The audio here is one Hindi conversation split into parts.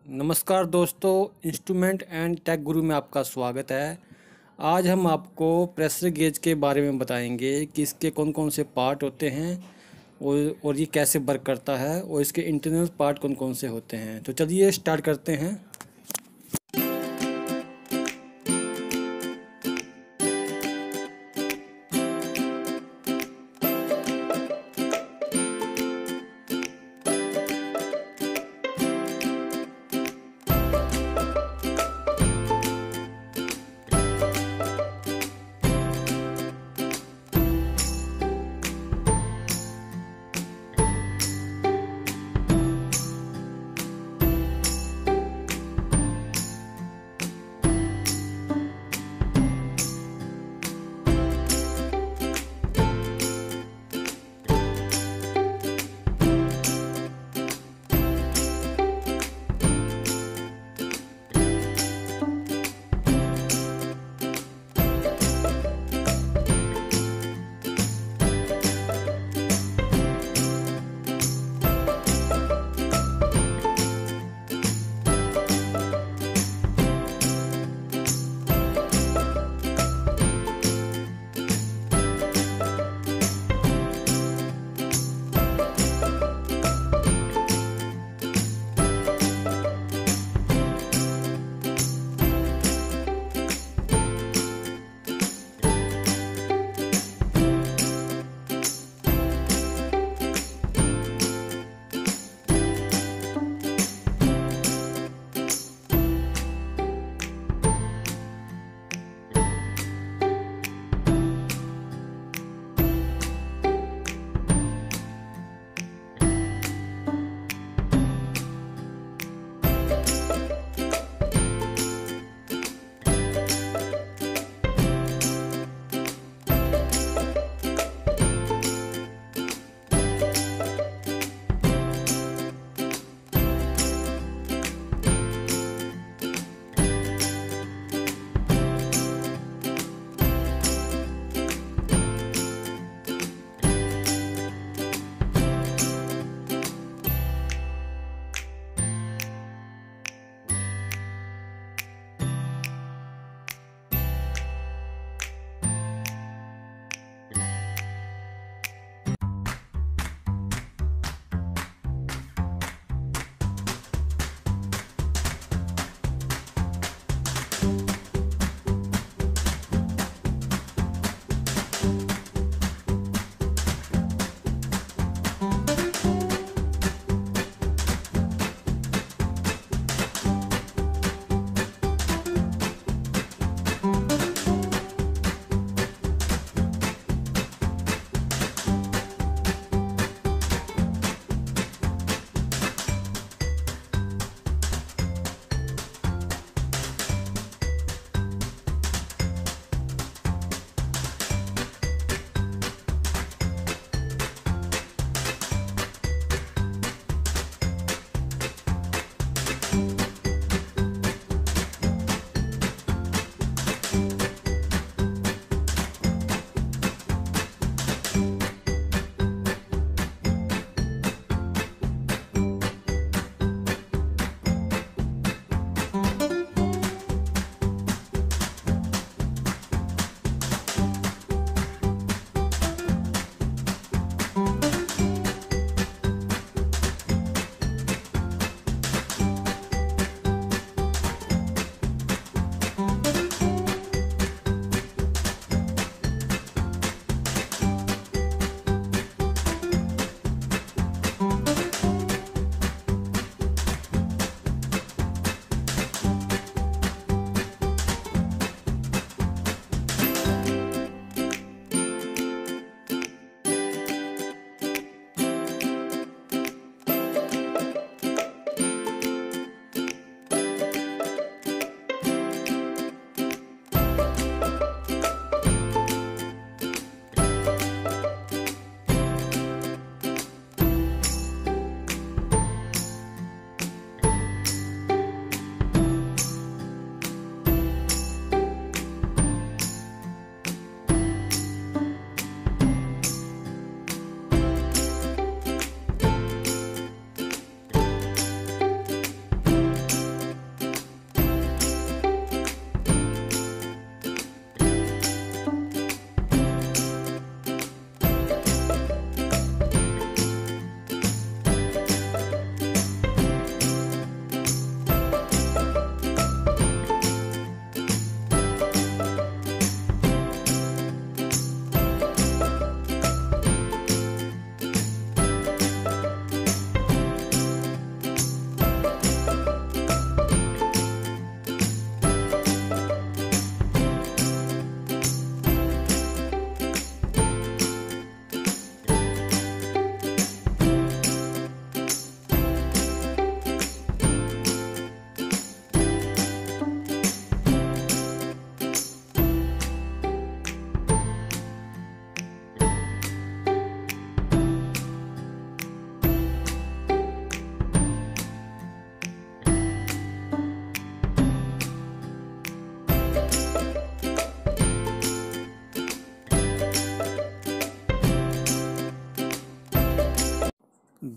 नमस्कार दोस्तों, इंस्ट्रूमेंट एंड टेक गुरु में आपका स्वागत है। आज हम आपको प्रेशर गेज के बारे में बताएंगे कि इसके कौन कौन से पार्ट होते हैं और ये कैसे वर्क करता है और इसके इंटरनल पार्ट कौन कौन से होते हैं। तो चलिए स्टार्ट करते हैं।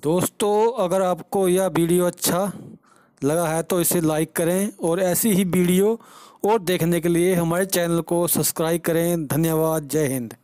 दोस्तों, अगर आपको यह वीडियो अच्छा लगा है तो इसे लाइक करें और ऐसी ही वीडियो और देखने के लिए हमारे चैनल को सब्सक्राइब करें। धन्यवाद। जय हिंद।